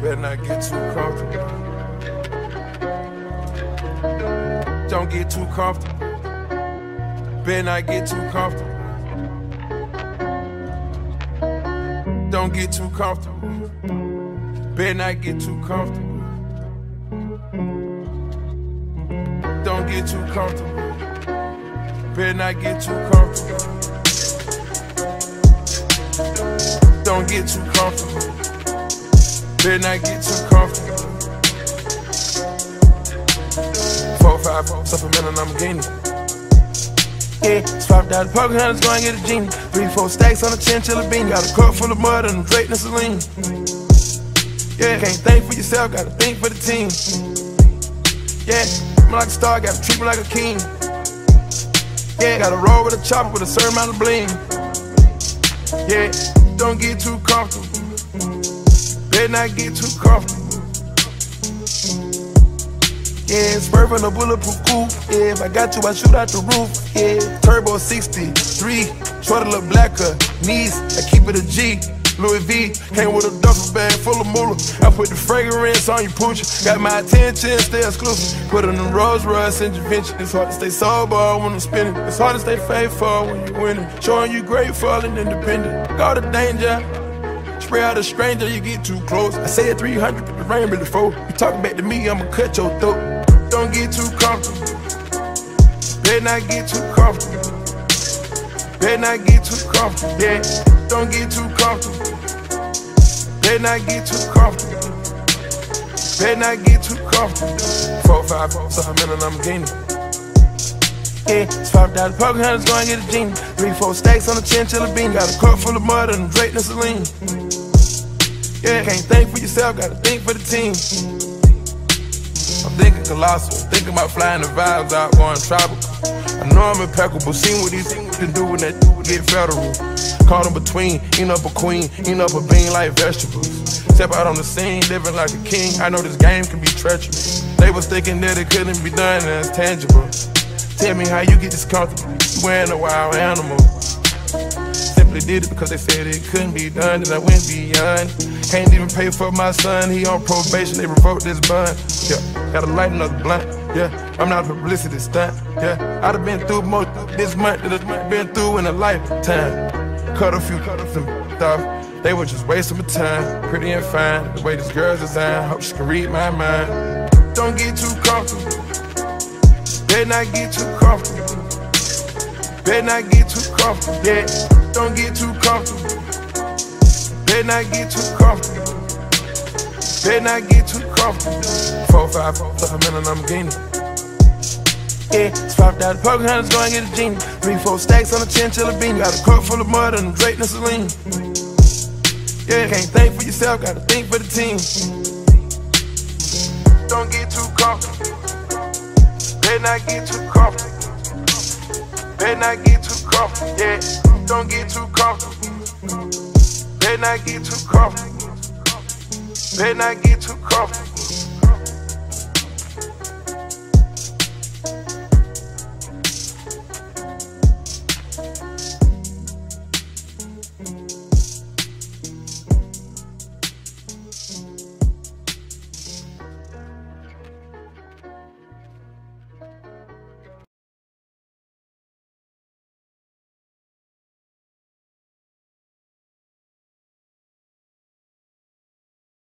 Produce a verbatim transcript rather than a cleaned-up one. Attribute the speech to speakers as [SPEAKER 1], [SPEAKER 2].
[SPEAKER 1] Better not get too comfortable. Don't get too comfortable. Better not get too comfortable. Don't get too comfortable. Better not get too comfortable. Don't get too comfortable. Better not get too comfortable. Don't get too comfortable. Better not get too comfortable. Four, five, supplement and I'm gaining. Yeah, swapped out the poker hunters, go and get a genie. Three, four stacks on a chinchilla bean. Got a cup full of mud and a Drake and Celine. Yeah, can't think for yourself, gotta think for the team. Yeah, I'm like a star, gotta treat me like a king. Yeah, gotta roll with a chopper with a certain amount of bling. Yeah, don't get too comfortable. Better not get too comfortable. Yeah, spurf on a bulletproof coupe. Yeah, if I got you, I shoot out the roof. Yeah, turbo sixty-three, short a little blacker. Knees, I keep it a G. Louis V, came with a duffel bag full of moolah. I put the fragrance on your pooch. Got my attention, stay exclusive. Put on the Rolls Royce intervention. It's hard to stay sober when I'm spinning. It's hard to stay faithful when you're winning. Showing you grateful and independent. Got the danger. Spray out a stranger, you get too close. I said three hundred, but the rain really four. You talking back to me, I'ma cut your throat. Don't get too comfortable. Better not get too comfortable. Better not get too comfortable. Yeah, don't get too comfortable. Better not get too comfortable. Better not get too comfortable. Four, five, something and I'm gaining. Yeah, swapped out the poker hunters, go and get a genie. Three, four stacks on a chinchilla bean. Got a cup full of mud and a Drake and Celine. Yeah, can't think for yourself, gotta think for the team. I'm thinking colossal, thinking about flying the vibes out, going tropical. I know I'm impeccable, seen what these things can do when that get federal. Caught in between, eating up a queen, eating up a bean like vegetables. Step out on the scene, living like a king. I know this game can be treacherous. They was thinking that it couldn't be done and it's tangible. Tell me how you get this comfortable, you wearing a wild animal. Simply did it because they said it couldn't be done, and I went beyond. Can't even pay for my son, he on probation, they revoked this bond. Yeah, gotta light another blunt, yeah, I'm not a publicity stunt, yeah. I'd have been through more this month than I've been through in a lifetime. Cut a few, cut a few off, they were just wasting my time. Pretty and fine, the way this girl's designed, hope she can read my mind. Don't get too comfortable. Better not get too comfortable. Better not get too comfortable. Yeah, don't get too comfortable. Better not get too comfortable. Better not get too comfortable. Four, five, something and I'm gaining. Yeah, swapped out the poker hunters, go and get a genie. Three, four stacks on a chinchilla bean. Got a cup full of mud and a Drake and Celine. Yeah, can't think for yourself, gotta think for the team. Don't get too comfortable. Better not get too comfortable. Better not get too comfortable. Yeah, don't get too comfortable. Better not get too comfortable. Better not get too comfortable.